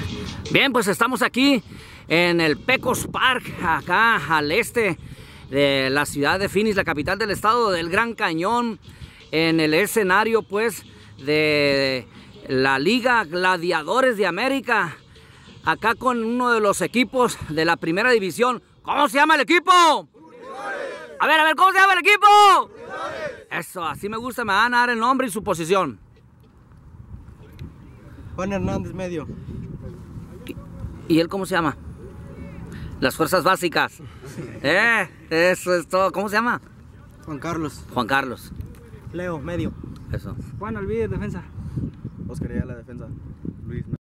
Bien, pues estamos aquí en el Pecos Park, acá al este de la ciudad de Phoenix, la capital del estado del Gran Cañón, en el escenario pues de la Liga Gladiadores de América, acá con uno de los equipos de la primera división. ¿Cómo se llama el equipo? A ver, ¿cómo se llama el equipo? Eso, así me gusta, me van a dar el nombre y su posición. Juan Hernández, medio. ¿Y él cómo se llama? Las fuerzas básicas. Eso es todo. ¿Cómo se llama? Juan Carlos. Juan Carlos. Leo, medio. Eso. Juan Alvide, defensa. Oscar, la defensa. Luis.